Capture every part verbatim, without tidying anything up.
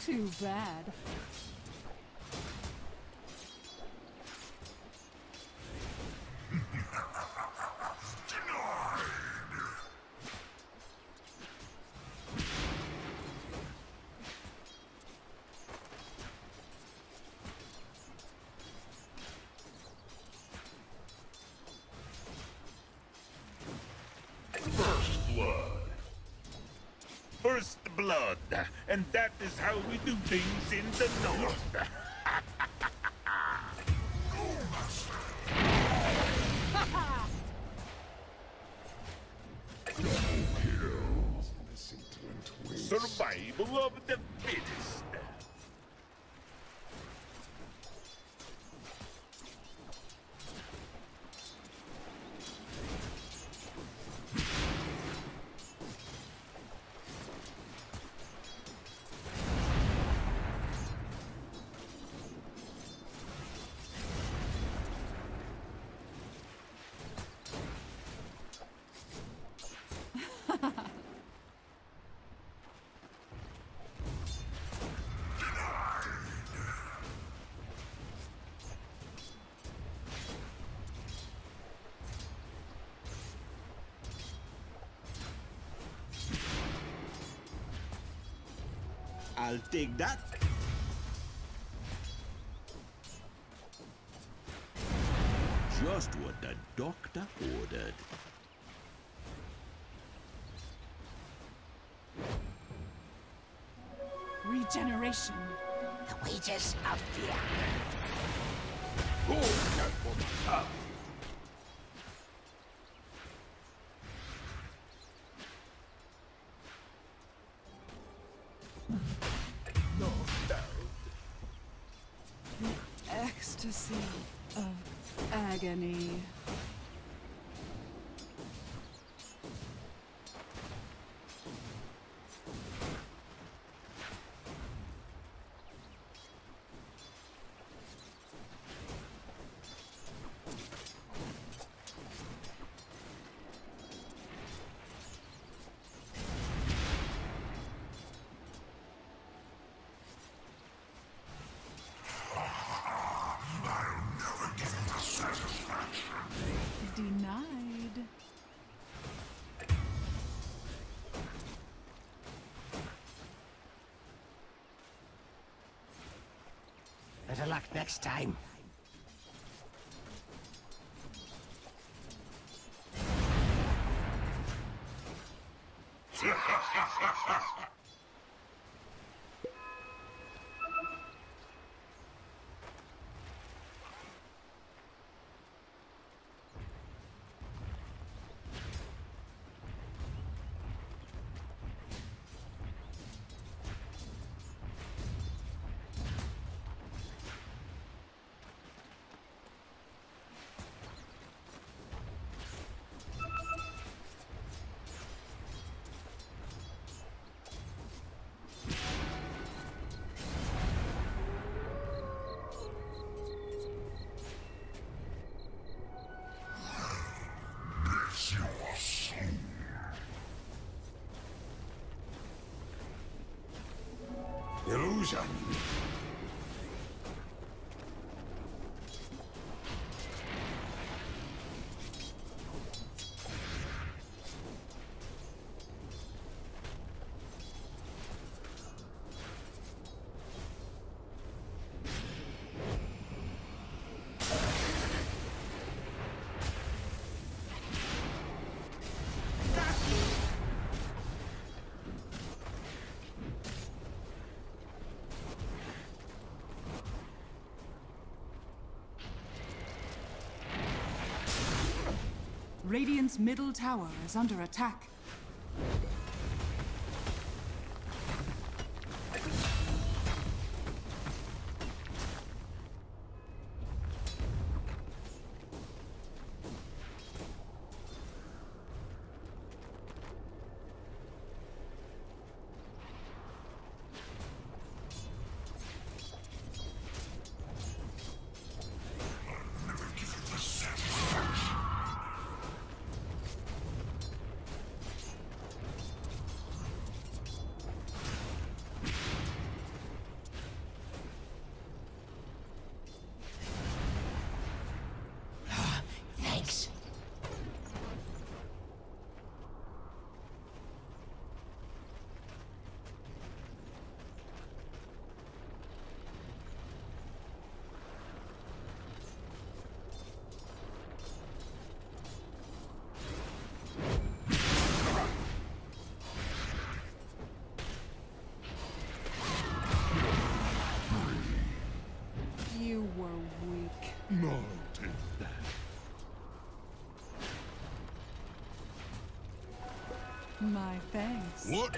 Too bad. First blood. First blood, and that is how we do things in the north. Survival of the fittest. I'll take that. Just what the doctor ordered. Regeneration. The wages of fear. Oh, that woman. Ah. No doubt. The ecstasy of agony. Denied. Better luck next time. Illusion. Radiant's middle tower is under attack. I'll take that. My thanks. What?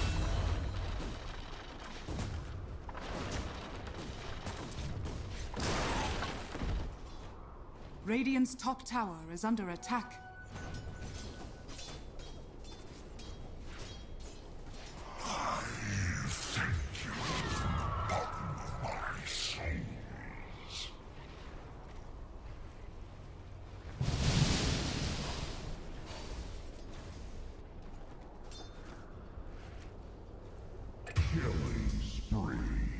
Radiant's top tower is under attack. Killing spree.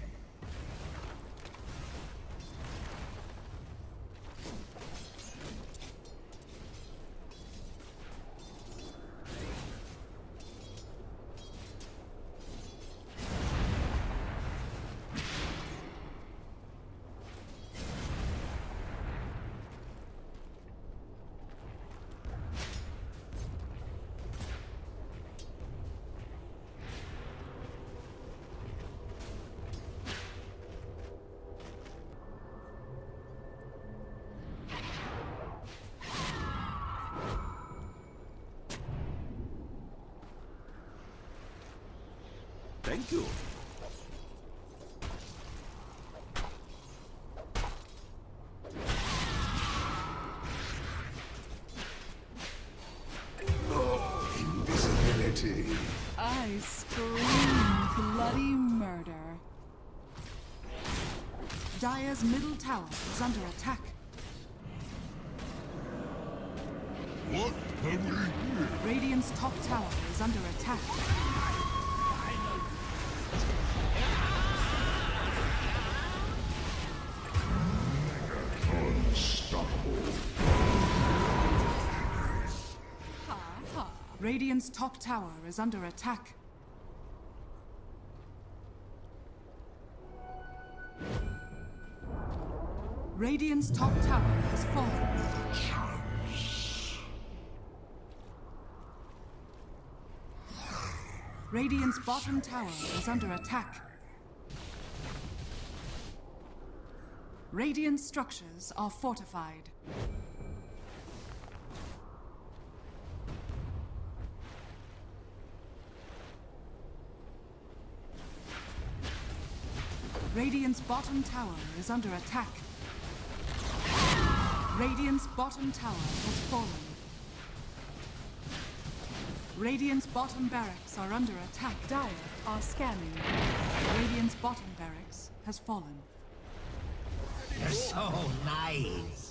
Thank you. Invisibility. I scream bloody murder. Dire's middle tower is under attack. What have we here? Radiant's top tower is under attack. Unstoppable. Ha ha. Radiant's top tower is under attack. Radiant's top tower has fallen. Radiant's bottom tower is under attack. Radiant structures are fortified. Radiant's bottom tower is under attack. Radiant's bottom tower has fallen. Radiant's bottom barracks are under attack. Dire are scanning. Radiant's bottom barracks has fallen. You're so nice.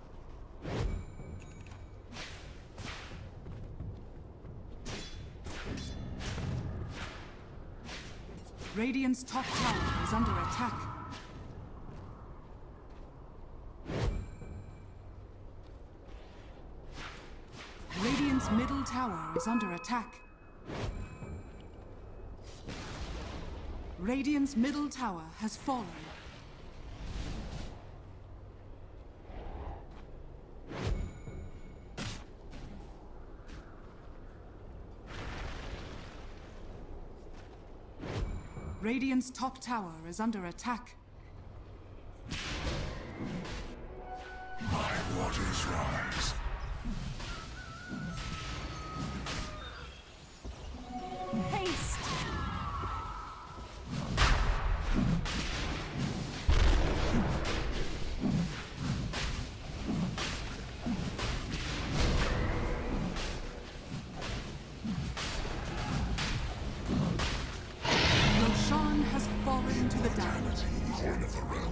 Radiant's top tower is under attack. Radiant's middle tower is under attack. Radiant's middle tower has fallen. Radiant's top tower is under attack. My waters rise. Haste! Roshan has fallen to the dark. Horn of the realm.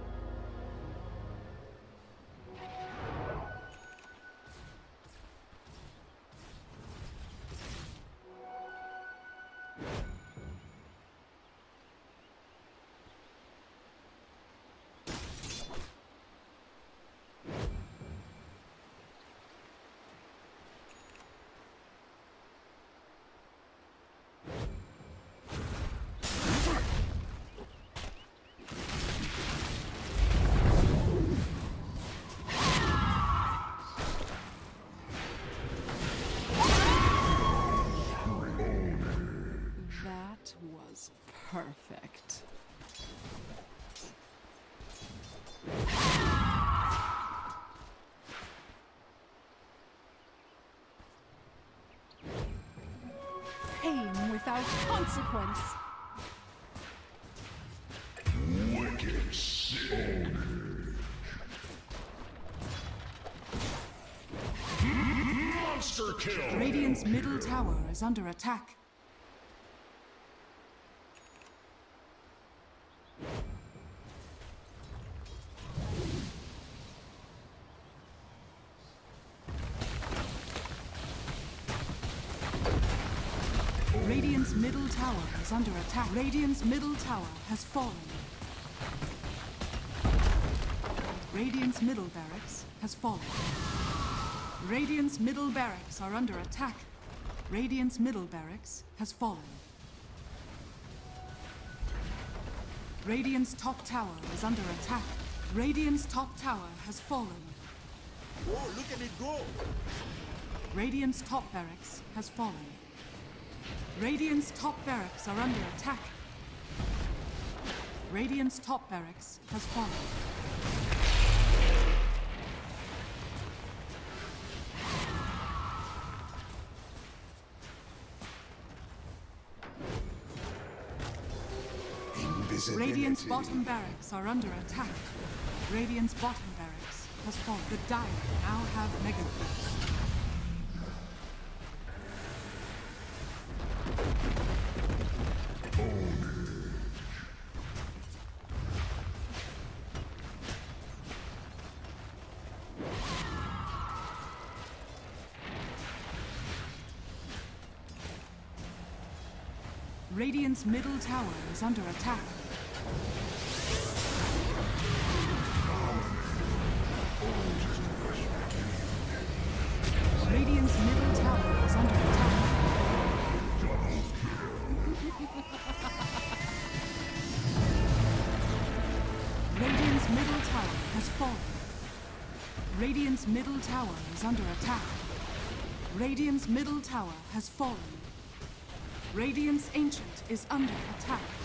That was perfect. such consequence. Wicked Siege. Monster kill. Radiant's middle tower is under attack. Radiant's middle tower is under attack. Radiant's middle tower has fallen. Radiant's middle barracks has fallen. Radiant's middle barracks are under attack. Radiant's middle barracks has fallen. Radiant's top tower is under attack. Radiant's top tower has fallen. Oh, look at it go! Radiant's top barracks has fallen. Radiant's top barracks are under attack. Radiant's top barracks has fallen. Radiant's bottom barracks are under attack. Radiant's bottom barracks has fallen. The Dire now have mega creeps. Radiant's middle tower is under attack. Radiant's middle tower is under attack. Radiant's middle tower has fallen. Radiant's middle tower is under attack. Radiant's middle tower has fallen. Radiant's Ancient is under attack.